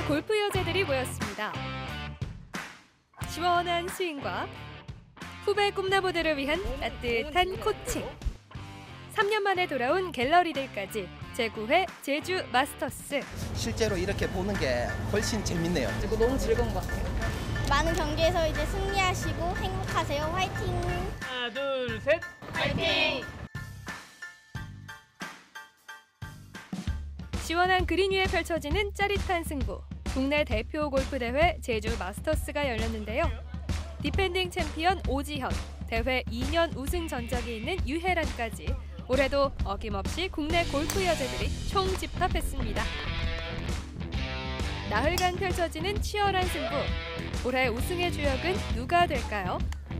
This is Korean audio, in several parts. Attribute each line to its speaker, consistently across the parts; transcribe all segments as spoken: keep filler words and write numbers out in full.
Speaker 1: 골프 여자들이 모였습니다. 시원한 스윙과 후배 꿈나무들을 위한 따뜻한 코칭. 삼 년 만에 돌아온 갤러리들까지 제구 회 제주 마스터스.
Speaker 2: 실제로 이렇게 보는 게 훨씬 재밌네요.
Speaker 3: 그리고 너무 즐거운 것 같아요.
Speaker 4: 많은 경기에서 이제 승리하시고 행복하세요. 화이팅!
Speaker 5: 하나, 둘, 셋!
Speaker 4: 화이팅!
Speaker 1: 시원한 그린 위에 펼쳐지는 짜릿한 승부. 국내 대표 골프 대회 제주 마스터스가 열렸는데요. 디펜딩 챔피언 오지현, 대회 이 년 우승 전적이 있는 유혜란까지 올해도 어김없이 국내 골프 여자들이 총집합했습니다. 나흘간 펼쳐지는 치열한 승부. 올해 우승의 주역은 누가 될까요?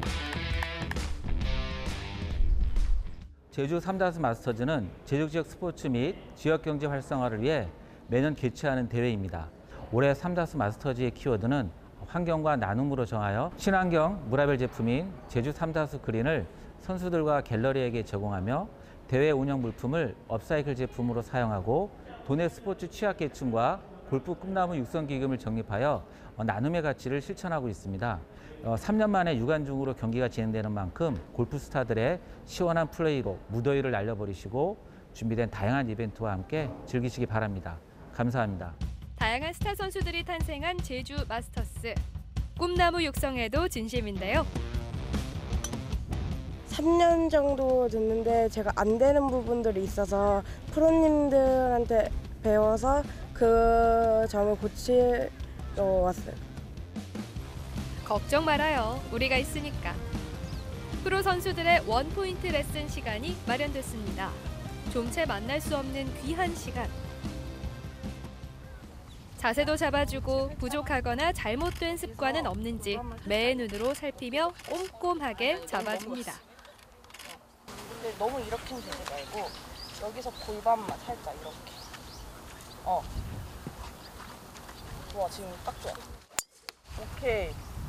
Speaker 6: 제주 삼다수 마스터즈는 제주 지역 스포츠 및 지역 경제 활성화를 위해 매년 개최하는 대회입니다. 올해 삼다수 마스터즈의 키워드는 환경과 나눔으로 정하여 친환경 무라벨 제품인 제주 삼다수 그린을 선수들과 갤러리에게 제공하며 대회 운영 물품을 업사이클 제품으로 사용하고 도내 스포츠 취약계층과 골프 꿈나무 육성 기금을 적립하여 나눔의 가치를 실천하고 있습니다. 삼 년 만에 유관중으로 경기가 진행되는 만큼 골프 스타들의 시원한 플레이로 무더위를 날려버리시고 준비된 다양한 이벤트와 함께 즐기시기 바랍니다. 감사합니다.
Speaker 1: 다양한 스타 선수들이 탄생한 제주 마스터스. 꿈나무 육성에도 진심인데요.
Speaker 7: 삼 년 정도 됐는데 제가 안 되는 부분들이 있어서 프로님들한테 배워서 그 점을 고치러 왔어요.
Speaker 1: 걱정 말아요. 우리가 있으니까. 프로 선수들의 원포인트 레슨 시간이 마련됐습니다. 좀채 만날 수 없는 귀한 시간. 자세도 잡아주고 부족하거나 잘못된 습관은 없는지 매의 눈으로 살피며 꼼꼼하게 잡아줍니다.
Speaker 3: 근데 너무 이렇게는 되지 말고 여기서 골반만 살짝 이렇게. 어. 좋아, 지금 딱 좋아. 오케이.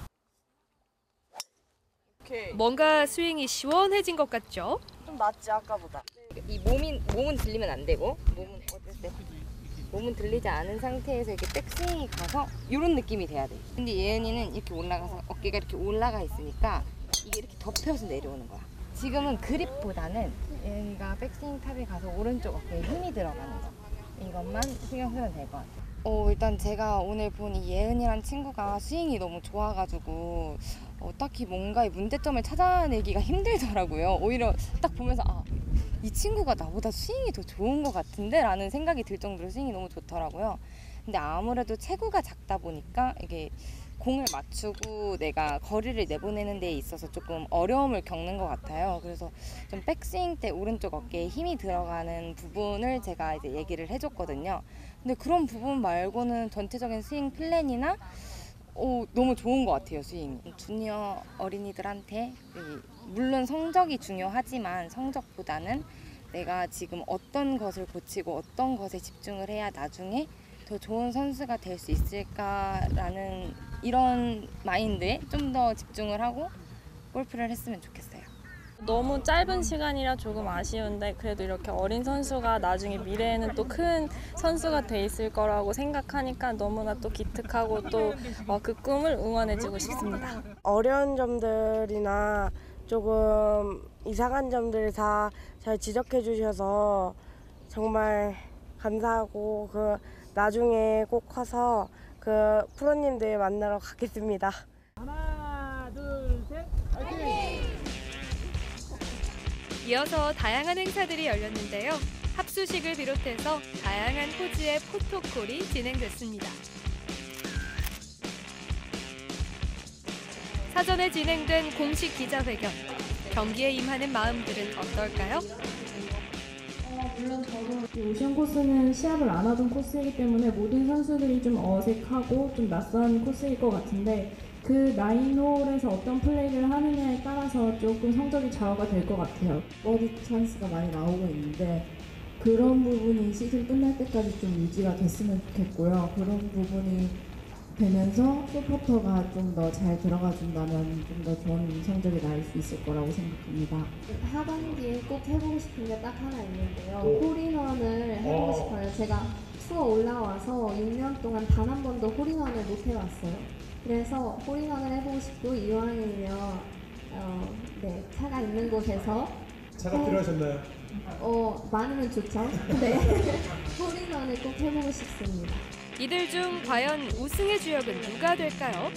Speaker 3: 오케이.
Speaker 1: 뭔가 스윙이 시원해진 것 같죠?
Speaker 3: 좀 낫지 아까보다. 이 몸이 몸은 들리면 안 되고 몸은 어쨌든 몸은 들리지 않은 상태에서 이렇게 백스윙이 가서 이런 느낌이 돼야 돼. 근데 예은이는 이렇게 올라가서 어깨가 이렇게 올라가 있으니까 이게 이렇게 덮여서 내려오는 거야. 지금은 그립보다는 예은이가 백스윙 탑에 가서 오른쪽 어깨에 힘이 들어가는 거. 이것만 신경 쓰면 될 것 같아요. 어, 일단 제가 오늘 본 이 예은이란 친구가 스윙이 너무 좋아가지고 어, 딱히 뭔가의 문제점을 찾아내기가 힘들더라고요. 오히려 딱 보면서 아, 이 친구가 나보다 스윙이 더 좋은 것 같은데? 라는 생각이 들 정도로 스윙이 너무 좋더라고요. 근데 아무래도 체구가 작다 보니까 이게 공을 맞추고 내가 거리를 내보내는 데 있어서 조금 어려움을 겪는 것 같아요. 그래서 좀 백스윙 때 오른쪽 어깨에 힘이 들어가는 부분을 제가 이제 얘기를 해줬거든요. 근데 그런 부분 말고는 전체적인 스윙 플랜이나 오, 너무 좋은 것 같아요, 스윙이. 주니어 어린이들한테 물론 성적이 중요하지만 성적보다는 내가 지금 어떤 것을 고치고 어떤 것에 집중을 해야 나중에 더 좋은 선수가 될 수 있을까라는 이런 마인드에 좀 더 집중을 하고 골프를 했으면 좋겠어요.
Speaker 8: 너무 짧은 시간이라 조금 아쉬운데 그래도 이렇게 어린 선수가 나중에 미래에는 또 큰 선수가 돼 있을 거라고 생각하니까 너무나 또 기특하고 또 그 꿈을 응원해주고 싶습니다.
Speaker 7: 어려운 점들이나 조금 이상한 점들을 다 잘 지적해 주셔서 정말 감사하고 그 나중에 꼭 커서 그 프로님들 만나러 가겠습니다.
Speaker 5: 하나, 둘, 셋! 화이팅!
Speaker 1: 이어서 다양한 행사들이 열렸는데요. 합수식을 비롯해서 다양한 포즈의 포토콜이 진행됐습니다. 사전에 진행된 공식 기자회견. 경기에 임하는 마음들은 어떨까요?
Speaker 9: 어, 물론 저도 이 오션 코스는 시합을 안 하던 코스이기 때문에 모든 선수들이 좀 어색하고 좀 낯선 코스일 것 같은데 그 나인홀에서 어떤 플레이를 하느냐에 따라서 조금 성적이 좌우가 될 것 같아요. 버디 찬스가 많이 나오고 있는데 그런 부분이 시즌 끝날 때까지 좀 유지가 됐으면 좋겠고요. 그런 부분이 되면서 쇼퍼터가 좀 더 잘 들어가 준다면 좀 더 좋은 성적이 나올 수 있을 거라고 생각합니다.
Speaker 10: 하반기에 꼭 해보고 싶은 게 딱 하나 있는데요. 홀인원을 해보고 싶어요. 제가
Speaker 9: 투어 올라와서 육 년 동안 단 한 번도 홀인원을 못 해봤어요. 그래서 홀인원을 해보고 싶고 이왕이면 어, 네, 차가 있는 곳에서
Speaker 10: 차가
Speaker 9: 꼭,
Speaker 10: 필요하셨나요?
Speaker 9: 어, 많으면 좋죠. 네, 홀인원을 꼭 해보고 싶습니다.
Speaker 1: 이들 중 과연 우승의 주역은 누가 될까요?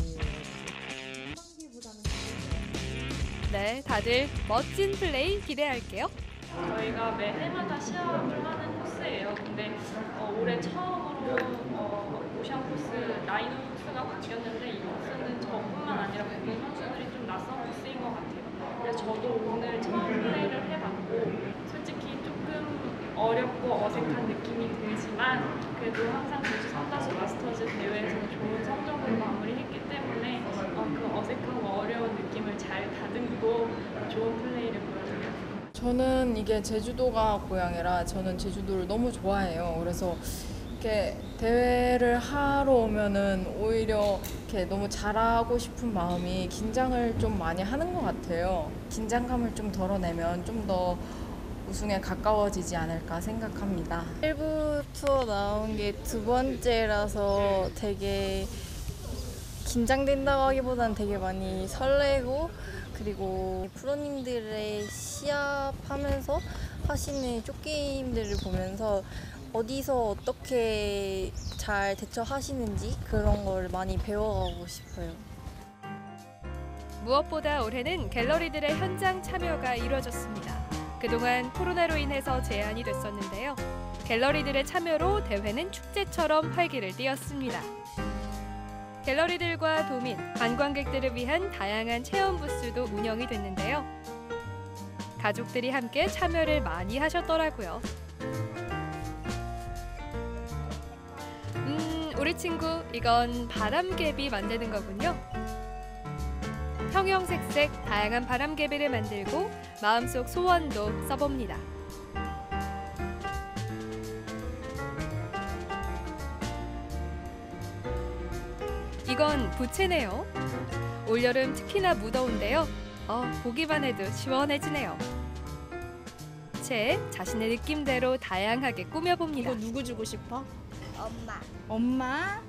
Speaker 1: 네, 다들 멋진 플레이 기대할게요.
Speaker 8: 저희가 매 해마다 시합을 하는 코스예요. 근데 어, 올해 처음으로 어, 오션 코스, 나인홀 코스가 바뀌었는데 이 코스는 저뿐만 아니라 모든 선수들이 좀 낯선 코스인 것 같아요. 그래서 저도 오늘 처음 플레이를 해봤고 솔직히 조금 어렵고 어색한 느낌이 들지만 그래도 항상 제주 삼다수 마스터즈 대회에서는 좋은 성적으로 마무리했기 때문에 어, 그 어색하고 어려운 느낌을 잘 다듬고 좋은 플레이를 보여드려요.
Speaker 11: 저는 이게 제주도가 고향이라 저는 제주도를 너무 좋아해요. 그래서 이렇게 대회를 하러 오면은 오히려 이렇게 너무 잘하고 싶은 마음이 긴장을 좀 많이 하는 것 같아요. 긴장감을 좀 덜어내면 좀 더 우승에 가까워지지 않을까 생각합니다.
Speaker 12: 일부 투어 나온 게 두 번째라서 되게 긴장된다고 하기보다는 되게 많이 설레고 그리고 프로님들의 시합하면서 하시는 쇼게임들을 보면서 어디서 어떻게 잘 대처하시는지 그런 걸 많이 배워가고 싶어요.
Speaker 1: 무엇보다 올해는 갤러리들의 현장 참여가 이루어졌습니다. 그동안 코로나로 인해서 제한이 됐었는데요. 갤러리들의 참여로 대회는 축제처럼 활기를 띠었습니다. 갤러리들과 도민, 관광객들을 위한 다양한 체험 부스도 운영이 됐는데요. 가족들이 함께 참여를 많이 하셨더라고요. 음, 우리 친구 이건 바람개비 만드는 거군요. 형형색색 다양한 바람개비를 만들고 마음속 소원도 써봅니다. 이건 부채네요. 올여름 특히나 무더운데요. 어, 보기만 해도 시원해지네요. 부채에 자신의 느낌대로 다양하게 꾸며봅니다.
Speaker 4: 이거 누구 주고 싶어? 엄마.
Speaker 12: 엄마?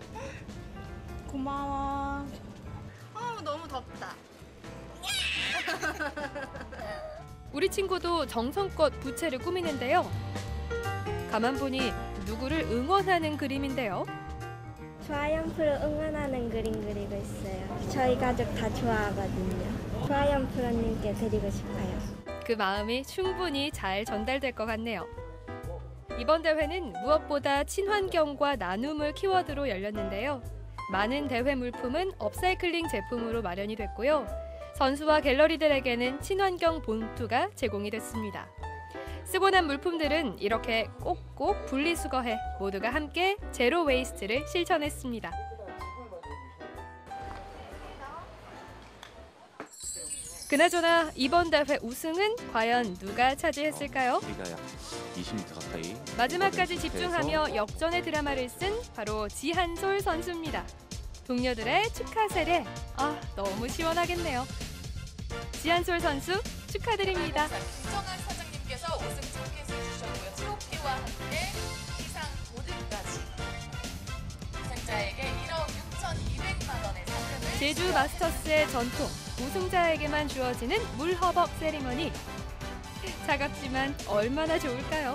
Speaker 12: 고마워. 어, 너무 덥다.
Speaker 1: 우리 친구도 정성껏 부채를 꾸미는데요. 가만 보니 누구를 응원하는 그림인데요.
Speaker 4: 조아연 프로 응원하는 그림 그리고 있어요. 저희 가족 다 좋아하거든요. 조아연 프로님께 드리고 싶어요.
Speaker 1: 그 마음이 충분히 잘 전달될 것 같네요. 이번 대회는 무엇보다 친환경과 나눔을 키워드로 열렸는데요. 많은 대회 물품은 업사이클링 제품으로 마련이 됐고요. 선수와 갤러리들에게는 친환경 봉투가 제공이 됐습니다. 쓰고 난 물품들은 이렇게 꼭꼭 분리수거해 모두가 함께 제로 웨이스트를 실천했습니다. 그나저나 이번 대회 우승은 과연 누가 차지했을까요?
Speaker 13: 우리가 약 이십 미터 가까이
Speaker 1: 마지막까지 집중하며 역전의 드라마를 쓴 바로 지한솔 선수입니다. 동료들의 축하 세례, 아 너무 시원하겠네요. 지한솔 선수 축하드립니다.
Speaker 14: 김정한 사장님께서 우승 티켓을 주셨고요. 트로피와 함께 시상 모델까지 우승자에게 일억 육천이백만 원의 상금을
Speaker 1: 제주 마스터스의 전통, 우승자에게만 주어지는 물허벅 세리머니. 차갑지만 얼마나 좋을까요?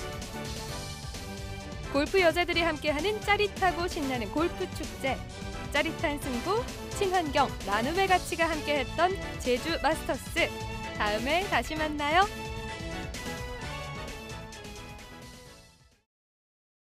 Speaker 1: 골프 여자들이 함께하는 짜릿하고 신나는 골프 축제. 짜릿한 승부, 친환경, 나눔의 가치가 함께했던 제주 마스터스. 다음에 다시 만나요.